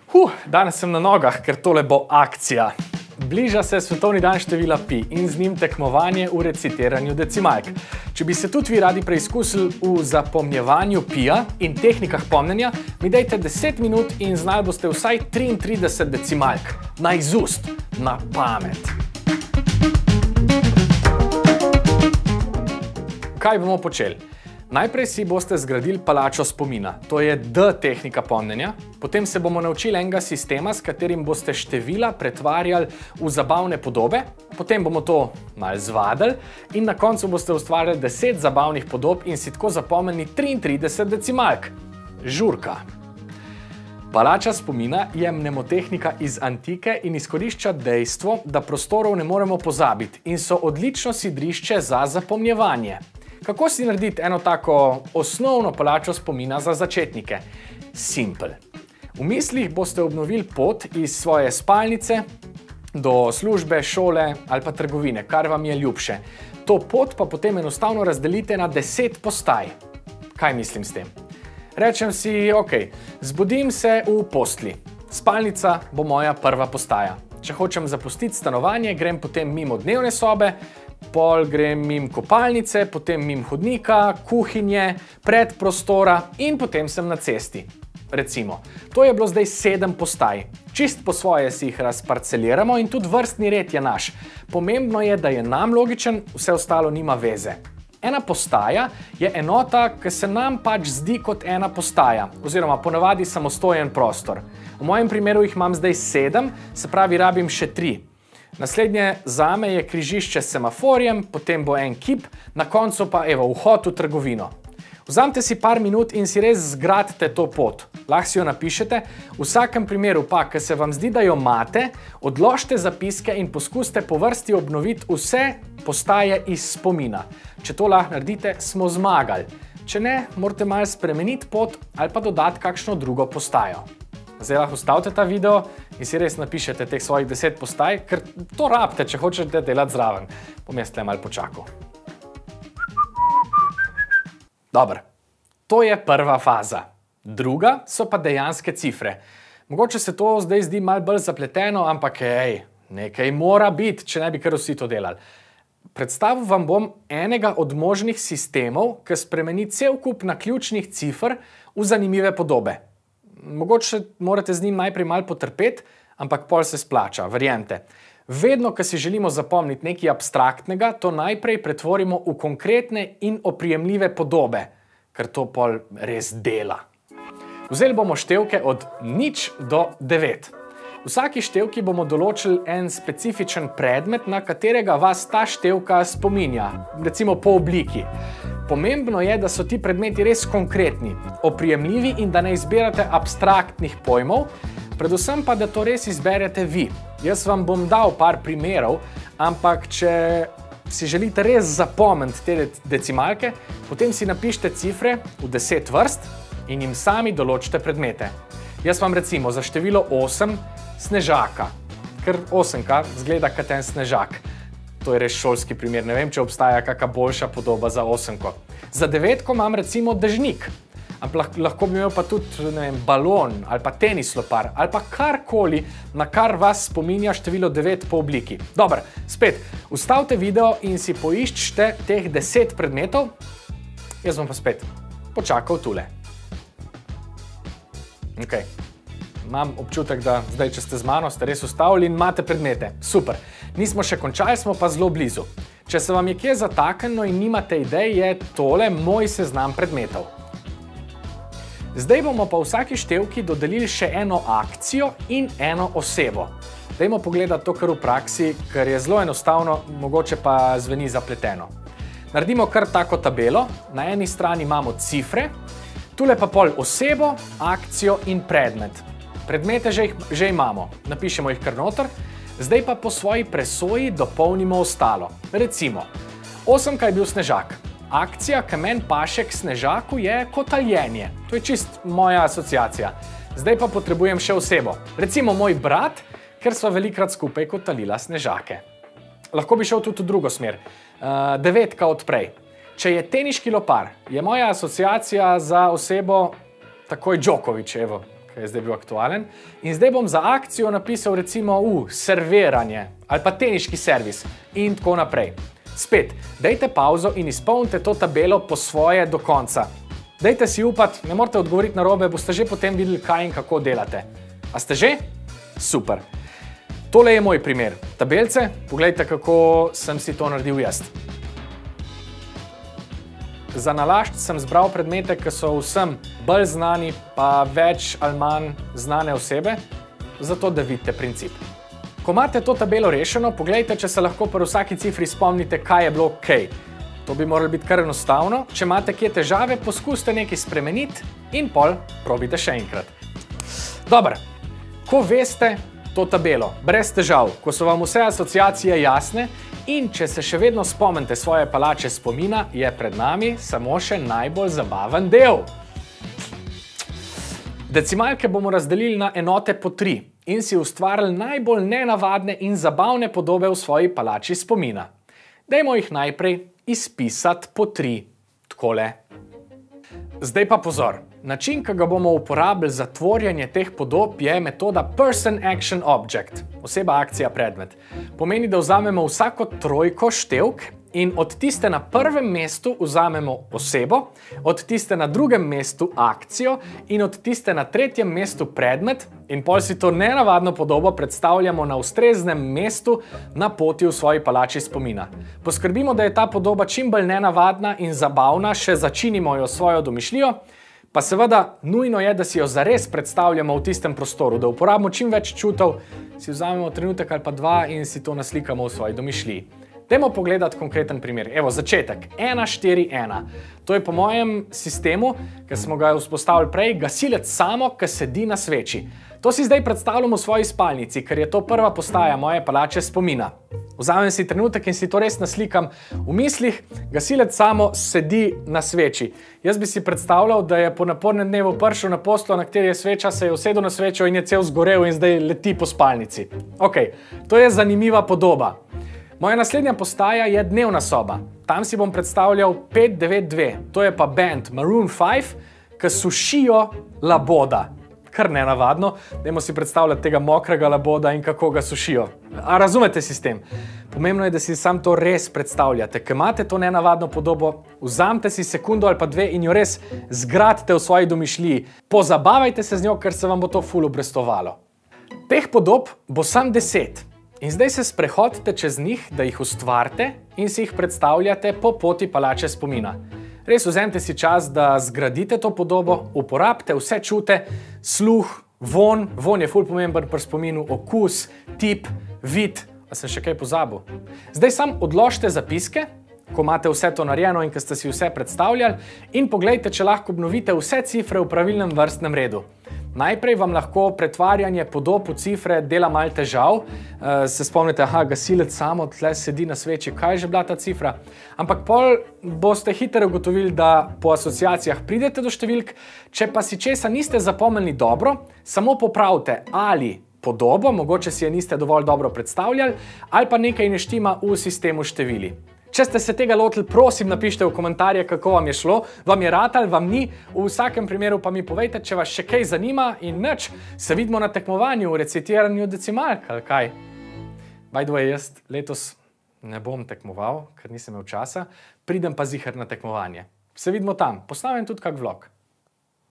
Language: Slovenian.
Danes sem na nogah, ker tole bo akcija. Bliža se svetovni dan števila pi in z njim tekmovanje v recitiranju decimalk. Če bi se tudi vi radi preizkusili v zapomnjevanju pija in tehnikah pomnjenja, mi dajte 10 minut in znali boste vsaj 33 decimalk. Na izust, na pamet. Kaj bomo počeli? Najprej si boste zgradili palačo spomina, to je tehnika pomnjenja. Potem se bomo naučili enega sistema, s katerim boste števila pretvarjali v zabavne podobe. Potem bomo to malo zvadili in na koncu boste ustvarjali 10 zabavnih podob in si tako zapomnili 33 decimalk. Žurka. Palača spomina je mnemotehnika iz antike in izkorišča dejstvo, da prostorov ne moremo pozabiti in so odlično sidrišče za zapomnjevanje. Kako si narediti eno tako osnovno palačo spomina za začetnike? Simpel. V mislih boste obnovili pot iz svoje spalnice do službe, šole ali pa trgovine, kar vam je ljubše. To pot pa potem enostavno razdelite na 10 postaj. Kaj mislim s tem? Rečem si, ok, zbudim se v postelji. Spalnica bo moja prva postaja. Če hočem zapustiti stanovanje, grem potem mimo dnevne sobe, pol grem mimo kopalnice, potem mimo hodnika, kuhinje, predprostora in potem sem na cesti. Recimo, to je bilo zdaj 7 postaj. Čist po svoje si jih razparceliramo in tudi vrstni red je naš. Pomembno je, da je nam logičen, vse ostalo nima veze. Ena postaja je enota, ki se nam pač zdi kot ena postaja, oziroma ponavadi samostojen prostor. V mojem primeru jih imam zdaj 7, se pravi, rabim še 3. Naslednje zame je križišče s semaforjem, potem bo en kip, na koncu pa evo, vhod v trgovino. Vzamite si par minut in si res zgradite to pot. Lahko si jo napišete. V vsakem primeru pa, ko se vam zdi, da jo imate, odložite zapiske in poskusite po vrsti obnoviti vse postaje iz spomina. Če to lahko naredite, smo zmagali. Če ne, morate malo spremeniti pot ali pa dodati kakšno drugo postajo. Zdaj lahko ustavite ta video in si res napišete teh svojih 10 postaj, ker to rabite, če hočete delati zraven. Bom jaz tle malo počakal. Dobro, to je prva faza. Druga so pa dejanske cifre. Mogoče se to zdaj zdi malo bolj zapleteno, ampak nekaj mora biti, če ne bi kar vsi to delali. Predstavil vam bom enega od možnih sistemov, ki spremeni cel kup naključnih cifr v zanimive podobe. Mogoče morate z njim najprej malo potrpeti, ampak pol se splača, verjemite. Vedno, ko si želimo zapomniti nekaj abstraktnega, to najprej pretvorimo v konkretne in oprijemljive podobe, ker to pol res dela. Vzeli bomo števke od 0 do 9. V vsaki števki bomo določili en specifičen predmet, na katerega vas ta števka spominja, recimo po obliki. Pomembno je, da so ti predmeti res konkretni, oprijemljivi in da ne izbirate abstraktnih pojmov, predvsem pa, da to res izberete vi. Jaz vam bom dal par primerov, ampak če si želite res zapomniti te decimalke, potem si napišite cifre v 10 vrst in jim sami določite predmete. Jaz vam recimo za število 8 snežaka, ker 8-ka zgleda kot en snežak. To je res šolski primer, ne vem, če obstaja kakšna boljša podoba za 8-ko. Za 9-ko imam recimo dežnik, ampak lahko bi imel pa tudi, ne vem, balon ali pa tenis lopar ali pa karkoli, na kar vas spominja število 9 po obliki. Dobro, spet, ustavite video in si poiščite teh 10 predmetov, jaz bom pa spet počakal tule. Ok. Imam občutek, da zdaj, če ste z mano, ste res ustavili in imate predmete. Super. Nismo še končali, smo pa zelo blizu. Če se vam je kje zataknilo in nimate idej, je tole moj seznam predmetov. Zdaj bomo pa vsaki števki dodelili še eno akcijo in eno osebo. Dajmo pogledati to kar v praksi, ker je zelo enostavno, mogoče pa zveni zapleteno. Naredimo kar tako tabelo. Na eni strani imamo cifre, tule pa pol osebo, akcijo in predmet. Predmete že imamo, napišemo jih kar noter, zdaj pa po svoji presoji dopolnimo ostalo. Recimo, 8-ka je bil snežak. Akcija, ki meni paše k snežaku, je kotaljenje. To je čist moja asociacija. Zdaj pa potrebujem še osebo. Recimo moj brat, ker sva velikrat skupaj kotalila snežake. Lahko bi šel tudi v drugo smer. 9-ka odprej. Če je teniški lopar, je moja asociacija za osebo takoj Djokovič, evo. ki je zdaj bil aktualen. In zdaj bom za akcijo napisal recimo serviranje ali pa teniški servis in tako naprej. Spet, dajte pauzo in izpolnite to tabelo po svoje do konca. Dajte si upati, ne morate odgovoriti narobe, boste že potem videli, kaj in kako delate. A ste že? Super. Tole je moj primer. Tabelce, poglejte, kako sem si to naredil jaz. Za nalašč sem zbral predmete, ki so vsem bolj znani, pa več ali manj znane osebe, zato da vidite princip. Ko imate to tabelo rešeno, poglejte, če se lahko pri vsaki cifri spomnite, kaj je bilo kaj. To bi moralo biti kar enostavno. Če imate kje težave, poskusite nekaj spremeniti in pol probite še enkrat. Dobro, ko veste to tabelo, brez težav, ko so vam vse asociacije jasne in če se še vedno spomnite svoje palače spomina, je pred nami samo še najbolj zabaven del. Decimalke bomo razdelili na enote po 3 in si ustvarili najbolj nenavadne in zabavne podobe v svoji palači spomina. Dajmo jih najprej izpisati po 3. Takole. Zdaj pa pozor. Način, ki ga bomo uporabili za tvorjenje teh podob, je metoda Person Action Object, oseba, akcija, predmet. Pomeni, da vzamemo vsako trojko števk in od tiste na prvem mestu vzamemo osebo, od tiste na drugem mestu akcijo in od tiste na tretjem mestu predmet in pol si to nenavadno podobo predstavljamo na ustreznem mestu na poti v svoji palači spomina. Poskrbimo, da je ta podoba čim bolj nenavadna in zabavna, še začinimo jo svojo domišljijo, pa seveda nujno je, da si jo zares predstavljamo v tistem prostoru, da uporabimo čim več čutov, si vzamemo trenutek ali pa 2 in si to naslikamo v svoji domišljiji. Dajmo pogledati konkreten primer. Evo, začetek. 1, 4, 1. To je po mojem sistemu, ki smo ga vzpostavili prej, gasilec samo, ki sedi na sveči. To si zdaj predstavljam v svoji spalnici, ker je to prva postaja moje palače spomina. Vzamem si trenutek in si to res naslikam v mislih, gasilec samo sedi na sveči. Jaz bi si predstavljal, da je po napornem dnevu prišel na posteljo, na kateri je sveča, se je usedel na svečo in je cel zgorel in zdaj leti po spalnici. Ok, to je zanimiva podoba. Moja naslednja postaja je dnevna soba. Tam si bom predstavljal 592, to je pa band Maroon 5, ki sušijo laboda. Kar nenavadno, dajmo si predstavljati tega mokrega laboda in kako ga sušijo. A razumete sistem? Pomembno je, da si sam to res predstavljate. Ko imate to nenavadno podobo, vzamite si sekundo ali pa 2 in jo res zgradite v svoji domišljiji. Pozabavajte se z njo, ker se vam bo to ful obrestovalo. Teh podob bo sam 10. In zdaj se sprehodite čez njih, da jih ustvarite in si jih predstavljate po poti palače spomina. Res vzemite si čas, da zgradite to podobo, uporabite vse čute, sluh, von je ful pomemben pri spominu, okus, tip, vid, a sem še kaj pozabil. Zdaj sam odložite zapiske, ko imate vse to narejeno in ko ste si vse predstavljali in poglejte, če lahko obnovite vse cifre v pravilnem vrstnem redu. Najprej vam lahko pretvarjanje podob v cifre dela malo težav. Se spomnite, gasilec samo tle sedi na sveči, kaj je že bila ta cifra? Ampak pol boste hitro ugotovili, da po asociacijah pridete do številk, če pa si česa niste zapomnili dobro, samo popravite ali podobo, mogoče si je niste dovolj dobro predstavljali, ali pa nekaj ne štima v sistemu števili. Če ste se tega lotili, prosim, napišite v komentarje, kako vam je šlo, vam je ratalo, vam ni, v vsakem primeru pa mi povejte, če vas še kaj zanima in nič, se vidimo na tekmovanju v recitiranju decimalk, ali kaj? By the way, jaz letos ne bom tekmoval, ker nisem imel časa, pridem pa ziher na tekmovanje. Se vidimo tam, postavim tudi kak vlog.